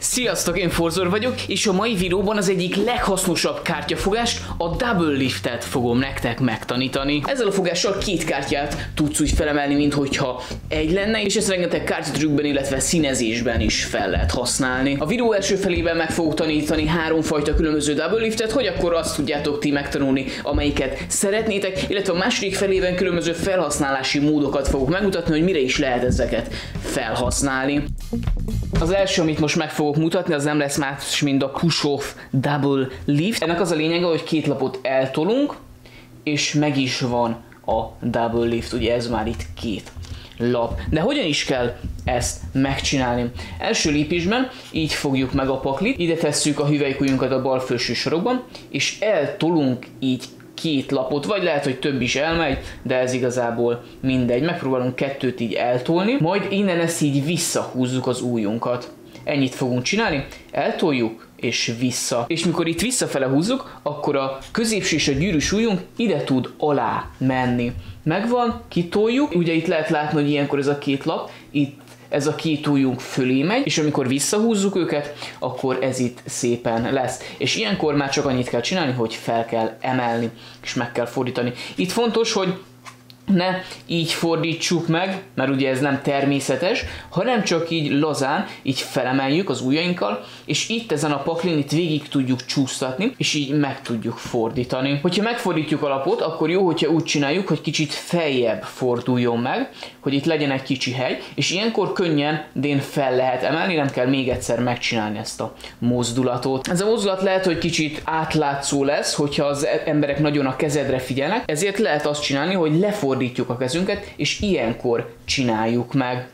Sziasztok, én Forzor vagyok, és a mai videóban az egyik leghasznosabb kártyafogást, a Double Liftet fogom nektek megtanítani. Ezzel a fogással két kártyát tudsz úgy felemelni, minthogyha egy lenne, és ezt rengeteg kártyatrükkben, illetve színezésben is fel lehet használni. A videó első felében meg fogok tanítani háromfajta különböző Double Liftet, hogy akkor azt tudjátok ti megtanulni, amelyiket szeretnétek, illetve a második felében különböző felhasználási módokat fogok megmutatni, hogy mire is lehet ezeket felhasználni. Az első, amit most meg fogok mutatni, az nem lesz más, mint a Push-Off Double Lift. Ennek az a lényege, hogy két lapot eltolunk, és meg is van a Double Lift. Ugye ez már itt két lap. De hogyan is kell ezt megcsinálni? Első lépésben így fogjuk meg a paklit, ide tesszük a hüvelykujjunkat a bal felső sarokban, és eltolunk így két lapot, vagy lehet, hogy több is elmegy, de ez igazából mindegy. Megpróbálunk kettőt így eltolni, majd innen ezt így visszahúzzuk az ujjunkat. Ennyit fogunk csinálni, eltoljuk és vissza. És mikor itt visszafele húzzuk, akkor a középső és a gyűrűs ujjunk ide tud alá menni. Megvan, kitoljuk, ugye itt lehet látni, hogy ilyenkor ez a két lap, itt ez a két ujjunk fölé megy, és amikor visszahúzzuk őket, akkor ez itt szépen lesz. És ilyenkor már csak annyit kell csinálni, hogy fel kell emelni, és meg kell fordítani. Itt fontos, hogy ne így fordítsuk meg, mert ugye ez nem természetes, hanem csak így lazán, így felemeljük az ujjainkkal, és itt ezen a paklin itt végig tudjuk csúsztatni, és így meg tudjuk fordítani. Hogyha megfordítjuk a lapot, akkor jó, hogyha úgy csináljuk, hogy kicsit feljebb forduljon meg, hogy itt legyen egy kicsi hely, és ilyenkor könnyen fel lehet emelni, nem kell még egyszer megcsinálni ezt a mozdulatot. Ez a mozdulat lehet, hogy kicsit átlátszó lesz, hogyha az emberek nagyon a kezedre figyelnek, ezért lehet azt csinálni, hogy lefordítjuk a kezünket, és ilyenkor csináljuk meg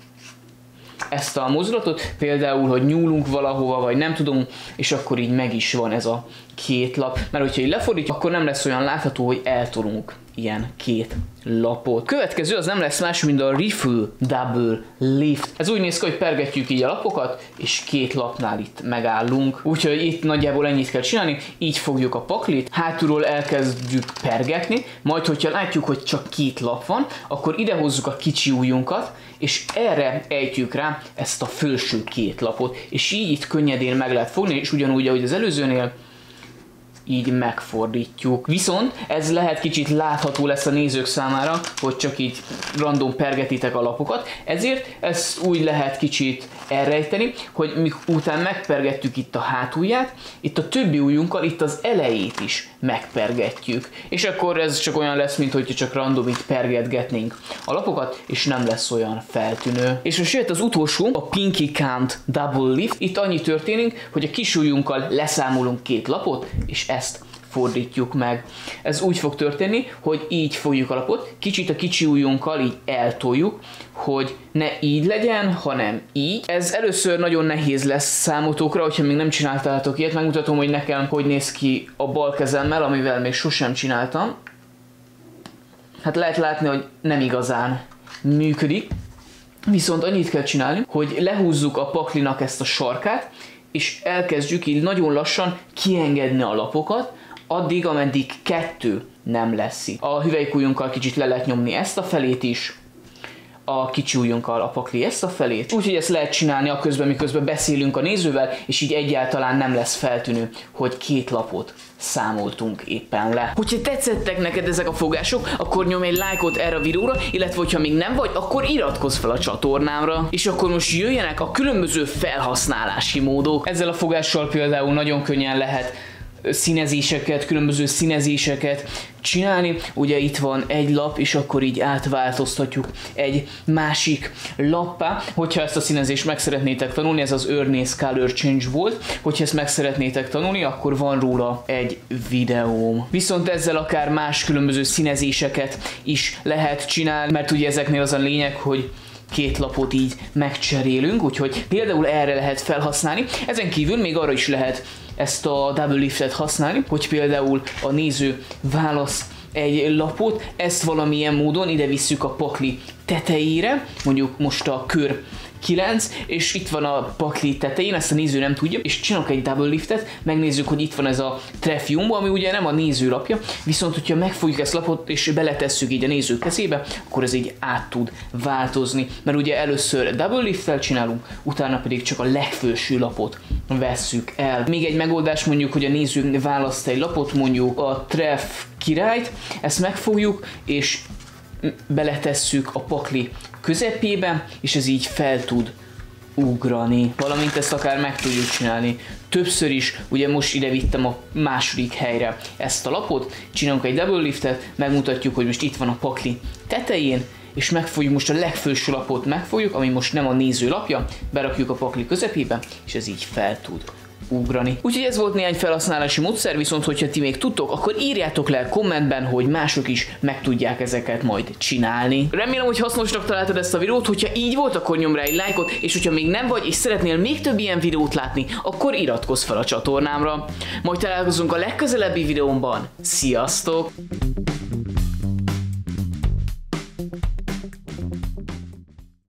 ezt a mozdulatot, például, hogy nyúlunk valahova, vagy nem tudom, és akkor így meg is van ez a két lap. Mert hogyha így lefordítjuk, akkor nem lesz olyan látható, hogy eltolunk ilyen két lapot. Következő az nem lesz más, mint a Riffle Double Lift. Ez úgy néz ki, hogy pergetjük így a lapokat, és két lapnál itt megállunk. Úgyhogy itt nagyjából ennyit kell csinálni, így fogjuk a paklit, hátulról elkezdjük pergetni, majd hogyha látjuk, hogy csak két lap van, akkor idehozzuk a kicsi ujjunkat, és erre ejtjük rá ezt a felső két lapot, és így itt könnyedén meg lehet fogni, és ugyanúgy, ahogy az előzőnél, így megfordítjuk. Viszont ez lehet kicsit látható lesz a nézők számára, hogy csak így random pergetitek a lapokat, ezért ezt úgy lehet kicsit elrejteni, hogy után megpergettük itt a hátulját, itt a többi ujjunkkal itt az elejét is megpergetjük. És akkor ez csak olyan lesz, mint hogyha csak random itt pergetgetnénk a lapokat, és nem lesz olyan feltűnő. És most jött az utolsó, a Pinky Count Double Lift. Itt annyi történik, hogy a kis ujjunkkal leszámolunk két lapot, és ezt fordítjuk meg. Ez úgy fog történni, hogy így fogjuk a lapot, kicsit a kicsi ujjunkkal így eltoljuk, hogy ne így legyen, hanem így. Ez először nagyon nehéz lesz számotokra, hogyha még nem csináltátok ilyet. Megmutatom, hogy nekem hogy néz ki a bal kezemmel, amivel még sosem csináltam. Hát lehet látni, hogy nem igazán működik. Viszont annyit kell csinálni, hogy lehúzzuk a paklinak ezt a sarkát, és elkezdjük így nagyon lassan kiengedni a lapokat, addig, ameddig kettő nem lesz. A hüvelykujjunkkal kicsit le lehet nyomni ezt a felét is, a kicsi ujjunkkal a pakli ezt a felét. Úgyhogy ezt lehet csinálni aközben, miközben beszélünk a nézővel, és így egyáltalán nem lesz feltűnő, hogy két lapot számoltunk éppen le. Hogyha tetszettek neked ezek a fogások, akkor nyomj egy lájkot erre a videóra, illetve hogyha még nem vagy, akkor iratkozz fel a csatornámra. És akkor most jöjjenek a különböző felhasználási módok. Ezzel a fogással például nagyon könnyen lehet színezéseket, különböző színezéseket csinálni. Ugye itt van egy lap, és akkor így átváltoztatjuk egy másik lappá. Hogyha ezt a színezést meg szeretnétek tanulni, ez az Ernest Color Change volt, hogyha ezt meg szeretnétek tanulni, akkor van róla egy videóm. Viszont ezzel akár más különböző színezéseket is lehet csinálni, mert ugye ezeknél az a lényeg, hogy két lapot így megcserélünk, úgyhogy például erre lehet felhasználni. Ezen kívül még arra is lehet ezt a Double Liftet használni, hogy például a néző választ egy lapot, ezt valamilyen módon ide visszük a pakli tetejére, mondjuk most a kör 9, és itt van a pakli tetején, ezt a néző nem tudja, és csinálok egy double liftet, megnézzük, hogy itt van ez a Treff Jumbo, ami ugye nem a néző lapja, viszont hogyha megfogjuk ezt lapot és beletesszük így a néző kezébe, akkor ez így át tud változni, mert ugye először double lifttel csinálunk, utána pedig csak a legfelső lapot vesszük el. Még egy megoldás mondjuk, hogy a néző választ egy lapot, mondjuk a Treff királyt, ezt megfogjuk és beletesszük a pakli közepébe, és ez így fel tud ugrani. Valamint ezt akár meg tudjuk csinálni többször is, ugye most ide vittem a második helyre ezt a lapot, csinálunk egy double liftet, megmutatjuk, hogy most itt van a pakli tetején, és megfogjuk most a legfelső lapot, megfogjuk, ami most nem a néző lapja, berakjuk a pakli közepébe, és ez így fel tud ugrani. Úgyhogy ez volt néhány felhasználási módszer, viszont hogyha ti még tudtok, akkor írjátok le kommentben, hogy mások is meg tudják ezeket majd csinálni. Remélem, hogy hasznosnak találtad ezt a videót, hogyha így volt, akkor nyomd rá egy lájkot, és hogyha még nem vagy, és szeretnél még több ilyen videót látni, akkor iratkozz fel a csatornámra. Majd találkozunk a legközelebbi videómban. Sziasztok!